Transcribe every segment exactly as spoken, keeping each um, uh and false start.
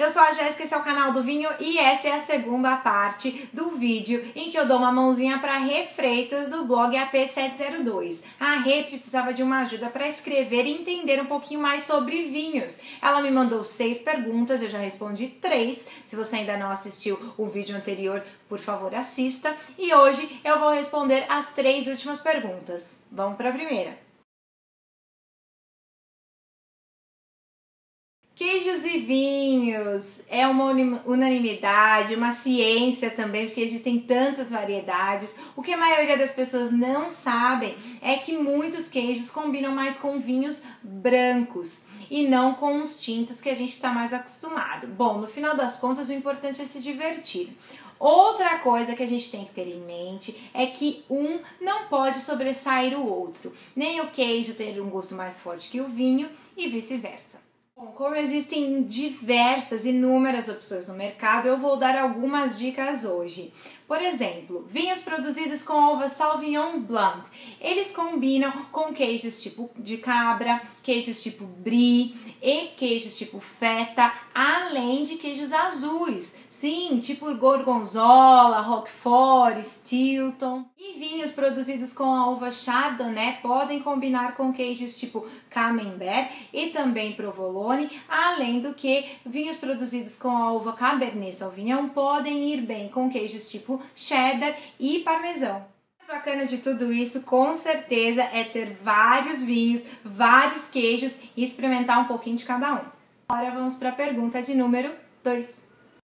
eu sou a Jéssica, esse é o canal do vinho e essa é a segunda parte do vídeo em que eu dou uma mãozinha para Rê Freitas do blog A P sete zero dois. A Rê precisava de uma ajuda para escrever e entender um pouquinho mais sobre vinhos. Ela me mandou seis perguntas, eu já respondi três. Se você ainda não assistiu o vídeo anterior, por favor assista. E hoje eu vou responder as três últimas perguntas. Vamos para a primeira. Queijos e vinhos é uma unanimidade, uma ciência também, porque existem tantas variedades. O que a maioria das pessoas não sabem é que muitos queijos combinam mais com vinhos brancos e não com os tintos que a gente está mais acostumado. Bom, no final das contas, o importante é se divertir. Outra coisa que a gente tem que ter em mente é que um não pode sobressair o outro. Nem o queijo ter um gosto mais forte que o vinho e vice-versa. Bom, como existem diversas, inúmeras opções no mercado, eu vou dar algumas dicas hoje. Por exemplo, vinhos produzidos com uva Sauvignon Blanc. Eles combinam com queijos tipo de cabra, queijos tipo brie e queijos tipo feta, além de queijos azuis. Sim, tipo gorgonzola, roquefort, stilton. E vinhos produzidos com a uva chardonnay podem combinar com queijos tipo camembert e também provolone, além do que vinhos produzidos com a uva cabernet sauvignon podem ir bem com queijos tipo cheddar e parmesão. O mais bacana de tudo isso, com certeza, é ter vários vinhos, vários queijos e experimentar um pouquinho de cada um. Agora vamos para a pergunta de número dois.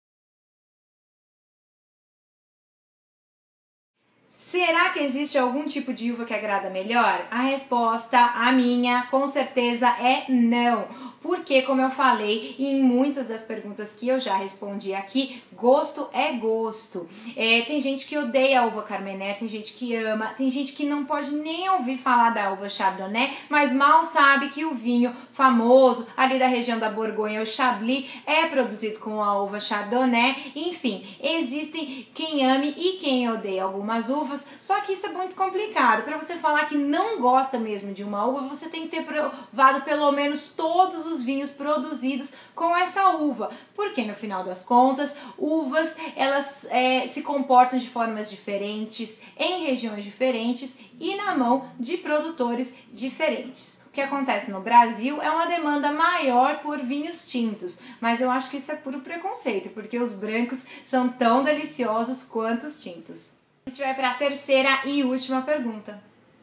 Será que existe algum tipo de uva que agrada melhor? A resposta, a minha, com certeza é não. Porque, como eu falei em muitas das perguntas que eu já respondi aqui, gosto é gosto. É, tem gente que odeia a uva Carmené, tem gente que ama, tem gente que não pode nem ouvir falar da uva Chardonnay, mas mal sabe que o vinho famoso ali da região da Borgonha, o Chablis, é produzido com a uva Chardonnay. Enfim, existem quem ame e quem odeia algumas uvas, só que isso é muito complicado. Para você falar que não gosta mesmo de uma uva, você tem que ter provado pelo menos todos os vinhos produzidos com essa uva, porque no final das contas, uvas elas é, se comportam de formas diferentes, em regiões diferentes e na mão de produtores diferentes. O que acontece no Brasil é uma demanda maior por vinhos tintos, mas eu acho que isso é puro preconceito, porque os brancos são tão deliciosos quanto os tintos. A gente vai para a terceira e última pergunta.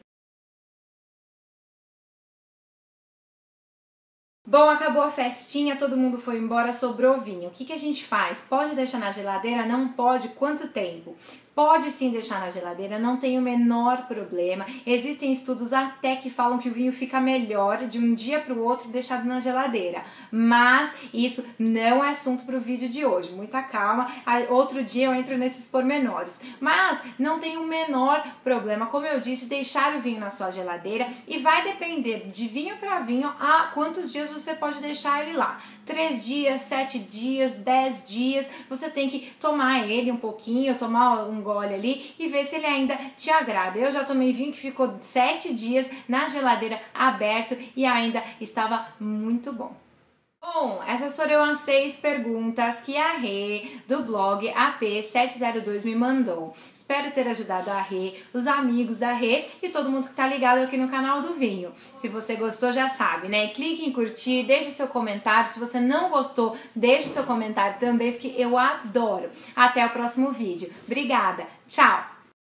Bom, acabou a festinha, todo mundo foi embora, sobrou vinho. O que que a gente faz? Pode deixar na geladeira? Não pode? Quanto tempo? Pode sim deixar na geladeira, não tem o menor problema. Existem estudos até que falam que o vinho fica melhor de um dia para o outro deixado na geladeira. Mas isso não é assunto para o vídeo de hoje. Muita calma, outro dia eu entro nesses pormenores. Mas não tem o menor problema, como eu disse, deixar o vinho na sua geladeira e vai depender de vinho para vinho a quantos dias você pode deixar ele lá. Três dias, sete dias, dez dias, você tem que tomar ele um pouquinho, tomar um gole ali e ver se ele ainda te agrada. Eu já tomei vinho que ficou sete dias na geladeira aberto e ainda estava muito bom. Bom, essas foram as seis perguntas que a Rê do blog A P sete zero dois me mandou. Espero ter ajudado a Rê, os amigos da Rê e todo mundo que tá ligado aqui no canal do vinho. Se você gostou, já sabe, né? Clique em curtir, deixe seu comentário. Se você não gostou, deixe seu comentário também, porque eu adoro. Até o próximo vídeo. Obrigada. Tchau!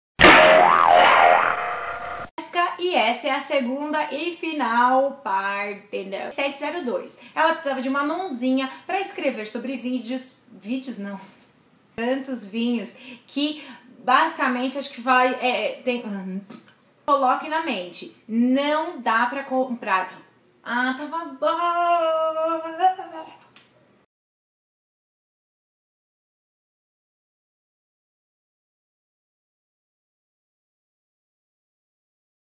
E essa é a segunda e final parte da sete zero dois. Ela precisava de uma mãozinha para escrever sobre vídeos, vídeos não, tantos vinhos que basicamente acho que vai, é, tem, coloque na mente, não dá para comprar. Ah, tava bom.